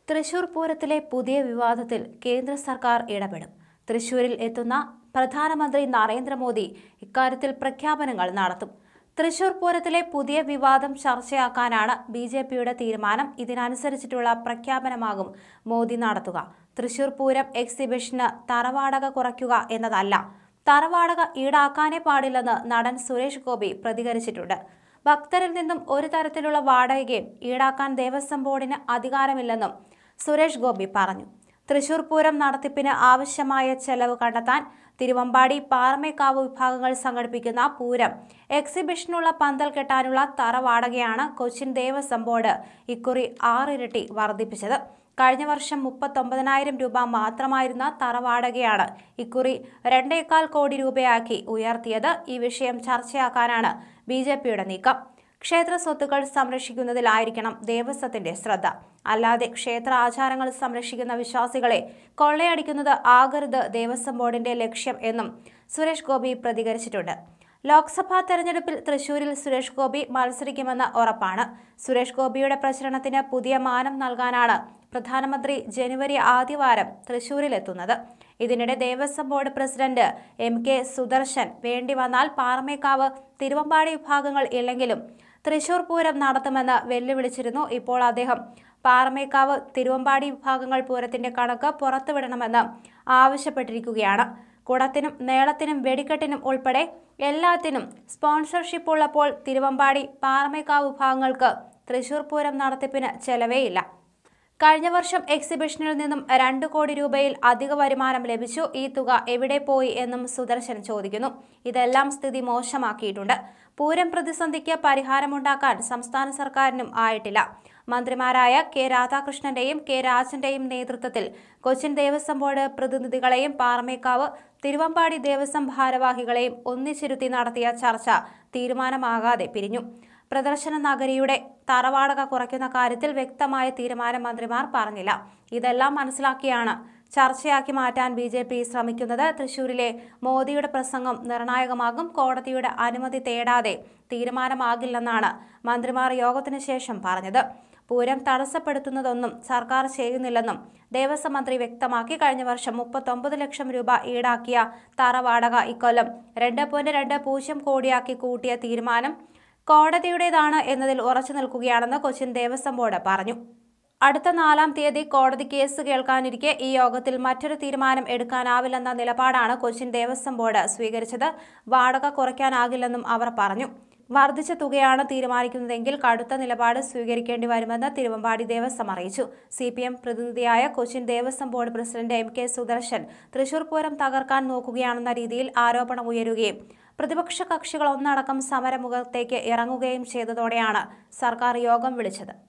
തൃശൂർ പൂരത്തിലെ പുതിയ വിവാദത്തിൽ കേന്ദ്ര സർക്കാർ ഇടപെടും. തൃശൂരിൽ എത്തുന്ന പ്രധാനമന്ത്രി നരേന്ദ്രമോദി ഇക്കാര്യത്തിൽ പ്രഖ്യാപനങ്ങൾ നടത്തും. തൃശൂർ പൂരത്തിലെ പുതിയ വിവാദം ചർച്ചയാക്കാനാണ് ബിജെപിയുടെ തീരുമാനം. ഇതിനനുസരിച്ചിട്ടുള്ള പ്രഖ്യാപനമാകും മോദി നടത്തുക. തൃശൂർ പൂരം എക്സിബിഷന് തറവാടക കുറയ്ക്കുക എന്നതല്ല, തറവാടക ഈടാക്കാനേ പാടില്ലെന്ന് നടൻ സുരേഷ് ഗോപി പ്രതികരിച്ചിട്ടുണ്ട്. ഭക്തരിൽ നിന്നും ഒരു തരത്തിലുള്ള വാടകയും ഈടാക്കാൻ ദേവസ്വം ബോർഡിന് അധികാരമില്ലെന്നും സുരേഷ് ഗോപി പറഞ്ഞു. തൃശൂർ പൂരം നടത്തിപ്പിന് ആവശ്യമായ ചെലവ് കണ്ടെത്താൻ തിരുവമ്പാടി, പാറമേക്കാവ് വിഭാഗങ്ങൾ സംഘടിപ്പിക്കുന്ന പൂരം എക്സിബിഷനുള്ള പന്തൽ കെട്ടാനുള്ള തറവാടകയാണ് കൊച്ചിൻ ദേവസ്വം ബോർഡ് ഇക്കുറി 6 ഇരട്ടി വർദ്ധിപ്പിച്ചത്. കഴിഞ്ഞ വർഷം 39,000 രൂപ മാത്രമായിരുന്ന തറവാടകയാണ് ഇക്കുറി 2.25 കോടി രൂപയാക്കി ഉയർത്തിയത്. ഈ വിഷയം ചർച്ചയാക്കാനാണ് ബിജെപിയുടെ നീക്കം. ക്ഷേത്ര സ്വത്തുക്കൾ സംരക്ഷിക്കുന്നതിലായിരിക്കണം ദേവസ്വത്തിന്റെ ശ്രദ്ധ, അല്ലാതെ ക്ഷേത്ര ആചാരങ്ങൾ സംരക്ഷിക്കുന്ന വിശ്വാസികളെ കൊള്ളയടിക്കുന്നത് ആകരുത് ദേവസ്വം ബോർഡിന്റെ ലക്ഷ്യം എന്നും സുരേഷ് ഗോപി പ്രതികരിച്ചിട്ടുണ്ട്. ലോക്സഭാ തെരഞ്ഞെടുപ്പിൽ തൃശൂരിൽ സുരേഷ് ഗോപി മത്സരിക്കുമെന്ന് ഉറപ്പാണ്. സുരേഷ് ഗോപിയുടെ പ്രചരണത്തിന് പുതിയ മാനം നൽകാനാണ് പ്രധാനമന്ത്രി ജനുവരി ആദ്യവാരം തൃശൂരിലെത്തുന്നത്. ഇതിനിടെ Devaswom board president MK Sudarshan വേണ്ടി വന്നാൽ പാറമേക്കാവ്, തിരുവമ്പാടി വിഭാഗങ്ങൾ ഇല്ലെങ്കിലും തൃശൂർ പൂരം നടത്തുമെന്ന് വെല്ലുവിളിച്ചിരുന്നു. ഇപ്പോൾ അദ്ദേഹം പാറമേക്കാവ്, തിരുവമ്പാടി വിഭാഗങ്ങൾ പൂരത്തിന്റെ കണക്ക് പുറത്തുവിടണമെന്ന് ആവശ്യപ്പെട്ടിരിക്കുകയാണ്. കുടത്തിനും മേളത്തിനും വെടിക്കെട്ടിനും ഉൾപ്പെടെ എല്ലാത്തിനും സ്പോൺസർഷിപ്പ് ഉള്ളപ്പോൾ തിരുവമ്പാടി, പാറമേക്കാവ് വിഭാഗങ്ങൾക്ക് തൃശൂർ പൂരം നടത്തിപ്പിന് ചെലവേയില്ല. കഴിഞ്ഞ വർഷം എക്സിബിഷനിൽ നിന്നും 2 കോടി രൂപയിൽ അധിക വരുമാനം ലഭിച്ചു. ഈ തുക എവിടെ പോയി എന്നും സുദർശൻ ചോദിക്കുന്നു. ഇതെല്ലാം സ്ഥിതി മോശമാക്കിയിട്ടുണ്ട്. പൂരം പ്രതിസന്ധിക്ക് പരിഹാരമുണ്ടാക്കാൻ സംസ്ഥാന സർക്കാരിനും ആയിട്ടില്ല. മന്ത്രിമാരായ K രാധാകൃഷ്ണന്റെയും K രാജന്റെയും നേതൃത്വത്തിൽ കൊച്ചിൻ ദേവസ്വം ബോർഡ് പ്രതിനിധികളെയും പാറമേക്കാവ്, തിരുവമ്പാടി ദേവസ്വം ഭാരവാഹികളെയും ഒന്നിച്ചിരുത്തി നടത്തിയ ചർച്ച തീരുമാനമാകാതെ പിരിഞ്ഞു. പ്രദർശന നഗരിയുടെ തറവാടക കുറയ്ക്കുന്ന കാര്യത്തിൽ വ്യക്തമായ തീരുമാനം മന്ത്രിമാർ പറഞ്ഞില്ല. ഇതെല്ലാം മനസ്സിലാക്കിയാണ് ചർച്ചയാക്കി മാറ്റാൻ ബിജെപി ശ്രമിക്കുന്നത്. തൃശൂരിലെ മോദിയുടെ പ്രസംഗം നിർണായകമാകും. കോടതിയുടെ അനുമതി തേടാതെ തീരുമാനമാകില്ലെന്നാണ് മന്ത്രിമാർ യോഗത്തിന് ശേഷം പറഞ്ഞത്. പൂരം തടസ്സപ്പെടുത്തുന്നതൊന്നും സർക്കാർ ചെയ്യുന്നില്ലെന്നും ദേവസ്വം മന്ത്രി വ്യക്തമാക്കി. കഴിഞ്ഞ വർഷം 39 ലക്ഷം രൂപ ഈടാക്കിയ തറവാടക ഇക്കൊല്ലം 2.20 കോടിയാക്കി കൂട്ടിയ തീരുമാനം കോടതിയുടേതാണ് എന്നതിൽ ഉറച്ചു നിൽക്കുകയാണെന്ന് കൊച്ചിൻ ദേവസ്വം ബോർഡ് പറഞ്ഞു. അടുത്ത 4-ാം തീയതി കോടതി കേസ് കേൾക്കാനിരിക്കെ ഈ യോഗത്തിൽ മറ്റൊരു തീരുമാനം എടുക്കാനാവില്ലെന്ന നിലപാടാണ് കൊച്ചിൻ ദേവസ്വം ബോർഡ് സ്വീകരിച്ചത്. വാടക കുറയ്ക്കാനാകില്ലെന്നും അവർ പറഞ്ഞു. വർദ്ധിച്ച തുകയാണ് തീരുമാനിക്കുന്നതെങ്കിൽ കടുത്ത നിലപാട് സ്വീകരിക്കേണ്ടി വരുമെന്ന് തിരുവമ്പാടി ദേവസ്വം അറിയിച്ചു. CPM പ്രതിനിധിയായ Cochin Devaswom board president MK Sudarshan Thrissur Pooram തകർക്കാൻ നോക്കുകയാണെന്ന രീതിയിൽ ആരോപണം ഉയരുകയും പ്രതിപക്ഷ കക്ഷികൾ ഒന്നടക്കം സമരമുഖത്തേക്ക് ഇറങ്ങുകയും ചെയ്തതോടെയാണ് സർക്കാർ യോഗം വിളിച്ചത്.